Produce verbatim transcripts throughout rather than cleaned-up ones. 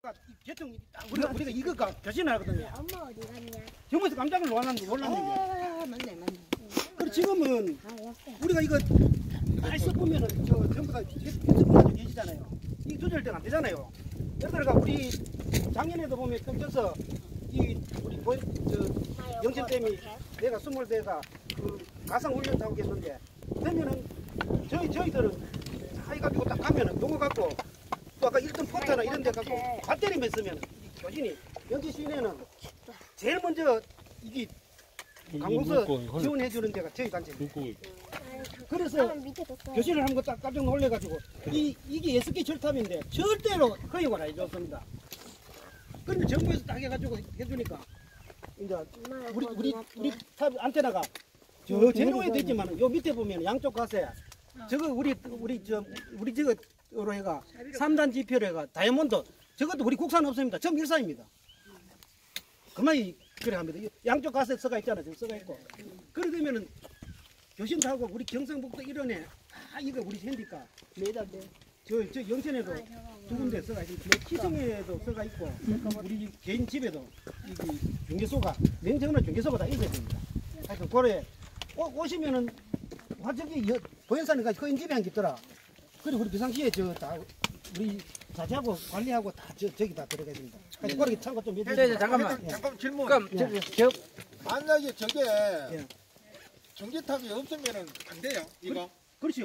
아까 대충 우리가 우리가 이거가 교신을 하거든요. 엄마 어디 갔냐? 정부에서 깜짝을 놀랐는데 놀랐는데. 아, 맞네, 맞네. 그리고 지금은 아, 왔어. 우리가 이거 잘 섞으면은 저 전부 다 계속 계시잖아요. 이 조절대가 안 되잖아요. 그러니까 우리 작년에도 보면 끔져서 이 우리 보이 저 영천댐이 내가 스물 대가 그 가상 훈련 타고 계셨는데 되면은 저희 저희들은 다 해가지고 딱 가면은 요거 갖고 또 아까 일 등 포터나 이런 데 갖고 배터리만 쓰면 교진이 영천 시내는 제일 먼저 이게 강공서 지원해 주는 데가 저희 단체입니다. 그래서 교실을 한 거 딱 깜짝 놀래가지고 이 이게 에스케이 철탑인데 절대로 허용을 안 해줬습니다. 그런데 정부에서 딱 해가지고 해주니까 이제 우리 우리 우리 탑 안테나가 저 제로에 되지만 요 밑에 보면 양쪽 가세 저거 우리 우리 저 우리 저거로 해가 삼 단 지표로 해가 다이아몬드 저것도 우리 국산 없습니다. 전부 일산입니다. 그만이 그래 합니다. 양쪽 가세 써가 있잖아. 지금 써가 있고 그래 되면은 교신도 하고 우리 경상북도 이런에 다 이거 우리 핸디까 매달돼. 저, 저 영천에도 두 군데 써가 있고 기성에도 써가 있고 우리 개인 집에도 이게 중개소가 냉정한 중개소가 다 있어야 됩니다. 하여튼 고래 오시면은 화적이 보현산에 거인 집에 한 개 있더라. 그리고 우리 비상시에 저 다 우리 자재하고 관리하고 다 저, 저기 다 들어가 있습니다. 하여튼 고래 참고 좀 해주세요. 잠깐만 예. 잠깐 질문. 그럼 예. 저, 만약에 저게 예. 전기탑이 없으면은 안 돼요 이거. 그렇죠.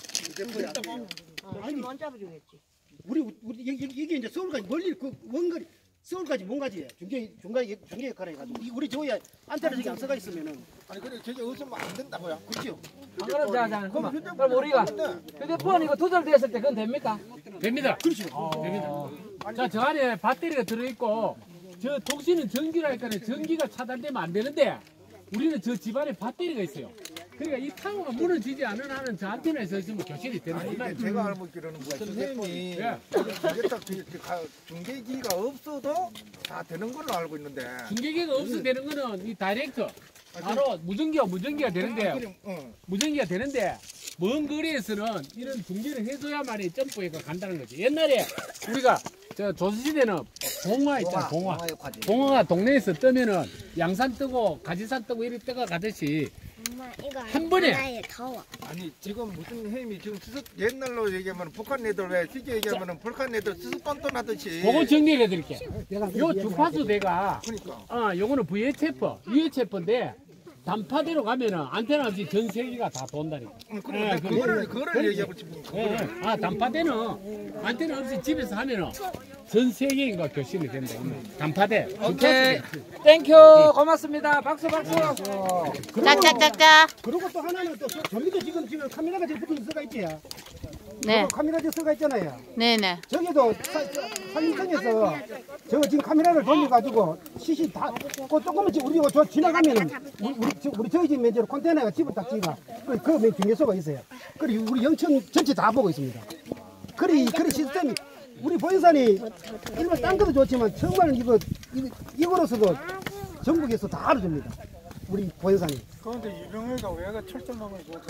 아니, 못 잡아주겠지. 우리 우리 여기 이게 이제 서울까지 멀리 그 원거리 서울까지 뭔가지 중계 중간 중계 역할을 해가지고 이 우리 저야 안테나 저기 안 써가 있으면은 아니 그래 저게 없으면 안 된다고요. 그렇죠. 안 그럼 자, 자, 그만. 그럼 우리가 휴대폰 이거 두절됐을 때 그건 됩니까? 됩니다. 그렇죠. 어. 됩니다. 자, 저 안에 배터리가 들어있고 저 독신은 전기라니까 전기가 차단되면 안 되는데 우리는 저 집안에 배터리가 있어요. 그러니까 이 타워가 무너지지 않은 한은 저 안테나에서 있으면 교신이 되는 아니 겁니다. 제가 알기로는 선생님이 예. 중계탑 중계기가 없어도 다 되는 걸로 알고 있는데. 중계기가 없어 되는 거는 이 다이렉트 바로 무전기와 무전기가 되는데 그럼, 어. 무전기가 되는데 먼 거리에서는 이런 중계를 해줘야만이 점프해가 간다는 거지. 옛날에 우리가 저 조선시대는 봉화 있잖아, 봉화. 봉화가 동네에서 뜨면은 양산 뜨고 가지산 뜨고 이렇게 뜨가 가듯이 엄마, 이거 한 번에. 하나에 더워. 아니 지금 무슨 햄이 지금 수습 옛날로 얘기하면 북한 애들 왜 쉽게 얘기하면은 북한 애들 수습 던던 하듯이. 그거 정리해 드릴게. 요 주파수 대가 그러니까. 어 요거는 브이에이치에프, 유에이치에프인데 단파대로 가면은 안테나 없이 전 세계가 다 돈다니까. 응, 그래, 네, 그거를 그- 그거를 얘기하고 싶은 거. 예, 아 단파대는 안테나 없이 집에서 하면은 전 세계인과 교신이 된다. 단파대. 오케이. 땡큐. 고맙습니다. 박수, 박수. 짝짝짝짝. 그리고 또 하나는 또 저, 저 밑에 지금 지금 카메라가 지금 붙은 써가 있지. 네, 카메라 지금 써가 있잖아요. 네네. 저기도 산림청에서 저 지금 카메라를 돌려가지고 시시 다, 그 조금만 지- 우리 저 지나가면은 우리 우리, 저, 우리 저희 집 면제로 컨테이너가 집을 딱 지가 그, 그 중개소가 있어요. 그리고 우리 영천 전체 다 보고 있습니다. 그리 그리 시스템이 우리 보현산이 일반 딴 것도 좋지만 정말 이거 이거 이거로서도 전국에서 다 알아줍니다. 우리 보현산이. 그런데 유명해가 왜가 철조망을 줘서.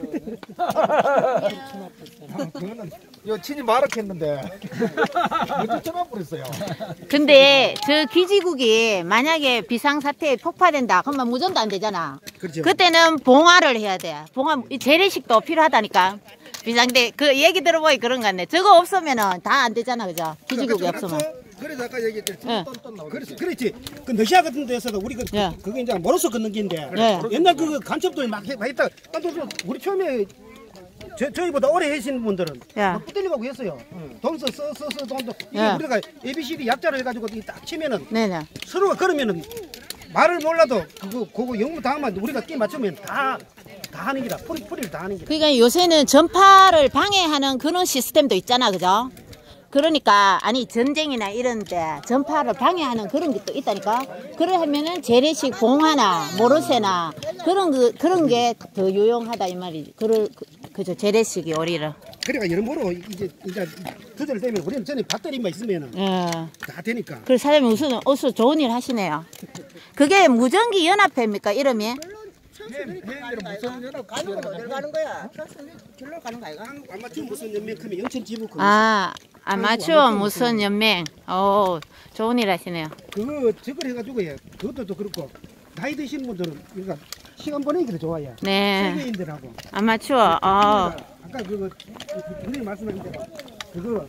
그거는 요 친이 말았겠는데 먼저 전화 버렸어요. 근데 저 기지국이 만약에 비상사태에 폭파된다 그러면 무전도 안 되잖아. 그렇죠. 그때는 봉화를 해야 돼. 봉화 이 재래식도 필요하다니까. 비상대 그 얘기 들어보니 그런 거 같네. 저거 없으면은 다 안 되잖아, 그죠? 기지국이 없으면. 그래서 아까 얘기했듯이 예. 떤떤 나오고. 그래서 그렇지. 그 러시아 같은 데서도 우리 그 예. 그게 이제 멀어서 걷는 긴데 예. 옛날 그 간첩들 막, 해, 막 했다. 딴 데서 우리 처음에 저, 저희보다 오래 하신 분들은 예. 막 붙들리고 했어요. 돈서 써써써 돈도 이게 예. 우리가 에이비씨디 약자를 해가지고 이딱 치면은 네네. 서로가 그러면은 말을 몰라도 그거 그거 영문 다 하면 우리가 끼 맞추면 다 다 하는 기라 풀이 풀이를 다 하는 기라. 그러니까 요새는 전파를 방해하는 그런 시스템도 있잖아, 그죠? 그러니까 아니 전쟁이나 이런데 전파를 방해하는 그런 게 또 있다니까. 그래 하면은 재래식 봉화나 모르쇠나 그런 그 그런 게 더 유용하다 이 말이지. 그럴 그, 그죠 재래식이 오히려. 그러니까 여러모로 이제 이제 조절되면 우리는 전에 배터리만 있으면은 예. 다 되니까. 그 사장님 우선 어서 좋은 일 하시네요. 그게 무전기 연합회입니까 이름이? 무슨 연합 가는 거야. 결로 가는 거야. 결로 가는 거야. 아마 지금 무슨 연맹 크면 영천 지부 그 아 아마추어 무슨 연맹. 오, 좋은 일 하시네요. 그거 저걸 해가지고 예. 그것도 또 그렇고 나이 드신 분들은 그러니까 시간 보내기도 좋아요. 네. 세계인들하고. 아마추어. 어. 아까 그거 선생님 말씀하신 대로 그거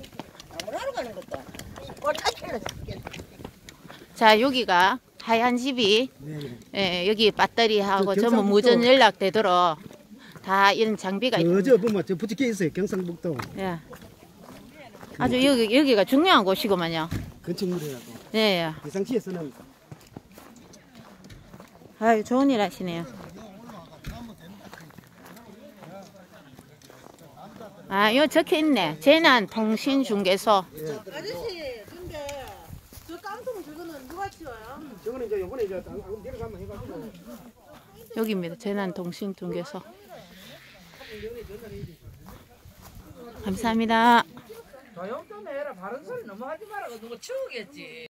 자, 여기가 하얀 집이 네. 예, 여기 배터리하고 저 전부 경상북도- 무전 연락되도록 다 이런 장비가 있습니다. 저저 보면 저 붙여 있어요. 경상북도 예. 아주 여기 여기가 중요한 곳이구만요. 건축물이라고. 네. 대상시에서는 아유, 좋은 일 하시네요. 아, 요 적혀 있네. 재난 통신 중개소. 아저씨, 근데 저 깡통 저거는 누가 치워요? 저거는 이제 요번에 이제 내려가면 해가지고. 여기입니다. 재난 통신 중개소. 감사합니다. 조용 좀 해라. 바른 소리 너무 하지 마라. 누가 치우겠지.